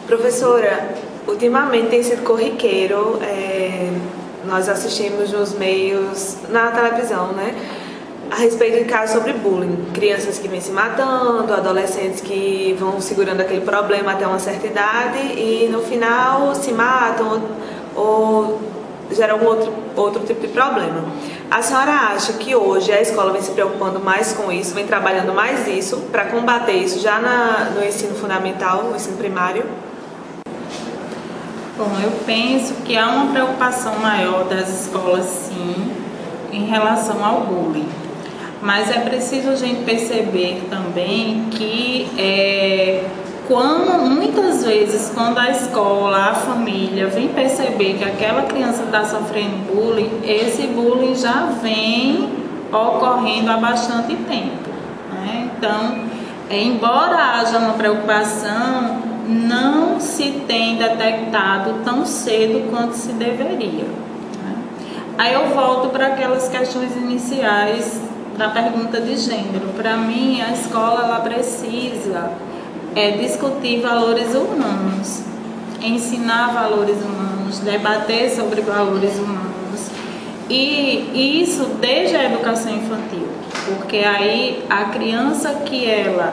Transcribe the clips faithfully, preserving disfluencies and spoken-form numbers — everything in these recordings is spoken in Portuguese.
Professora, ultimamente tem sido corriqueiro, é, nós assistimos nos meios, na televisão, né, a respeito de casos sobre bullying. Crianças que vêm se matando, adolescentes que vão segurando aquele problema até uma certa idade e no final se matam ou, ou geram algum outro, outro tipo de problema. A senhora acha que hoje a escola vem se preocupando mais com isso, vem trabalhando mais isso para combater isso já na, no ensino fundamental, no ensino primário? Bom, eu penso que há uma preocupação maior das escolas, sim, em relação ao bullying. Mas é preciso a gente perceber também que é, quando, muitas vezes, quando a escola, a família vem perceber que aquela criança está sofrendo bullying, esse bullying já vem ocorrendo há bastante tempo, né? Então, é, embora haja uma preocupação, não se tem detectado tão cedo quanto se deveria, né? Aí eu volto para aquelas questões iniciais da pergunta de gênero. Para mim, a escola ela precisa é, discutir valores humanos, ensinar valores humanos, debater sobre valores humanos, e isso desde a educação infantil, porque aí a criança que ela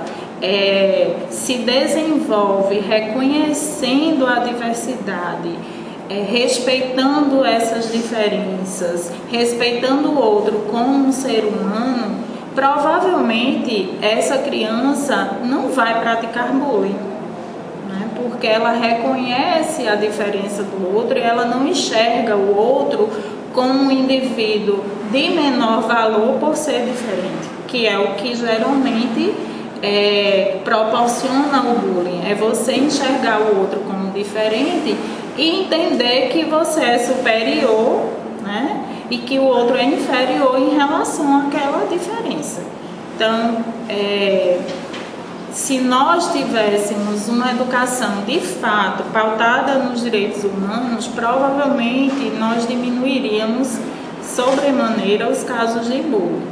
É, se desenvolve reconhecendo a diversidade, é, respeitando essas diferenças, respeitando o outro como um ser humano, provavelmente essa criança não vai praticar bullying, né? Porque ela reconhece a diferença do outro e ela não enxerga o outro como um indivíduo de menor valor por ser diferente, que é o que geralmente É, proporciona o bullying. É você enxergar o outro como diferente e entender que você é superior, né? E que o outro é inferior em relação àquela diferença. Então, é, se nós tivéssemos uma educação de fato pautada nos direitos humanos, provavelmente nós diminuiríamos sobremaneira os casos de bullying.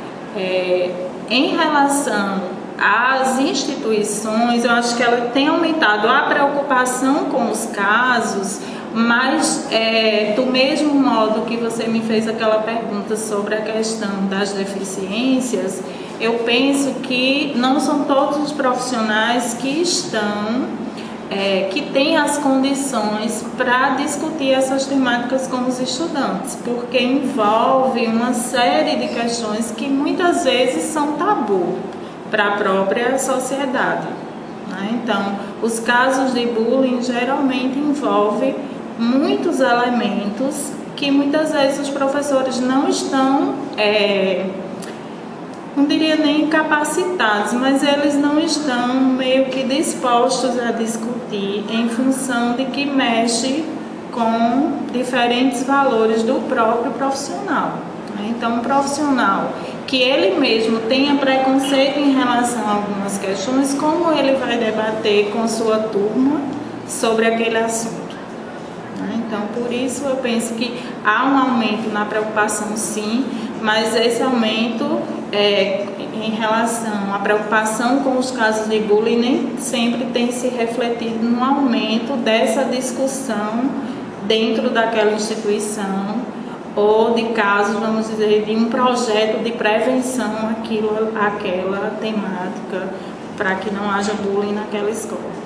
É, em relação as instituições, eu acho que ela tem aumentado a preocupação com os casos, mas é, do mesmo modo que você me fez aquela pergunta sobre a questão das deficiências, eu penso que não são todos os profissionais que estão, é, que têm as condições para discutir essas temáticas com os estudantes, porque envolve uma série de questões que muitas vezes são tabu para a própria sociedade, né? Então, os casos de bullying geralmente envolvem muitos elementos que muitas vezes os professores não estão, é, não diria nem capacitados, mas eles não estão meio que dispostos a discutir em função de que mexe com diferentes valores do próprio profissional, né? Então, um profissional que ele mesmo tenha preconceito em relação a algumas questões, como ele vai debater com sua turma sobre aquele assunto, né? Então, por isso eu penso que há um aumento na preocupação, sim, mas esse aumento é, em relação à preocupação com os casos de bullying nem sempre tem se refletido no aumento dessa discussão dentro daquela instituição, ou de casos, vamos dizer, de um projeto de prevenção àquilo, àquela temática, para que não haja bullying naquela escola.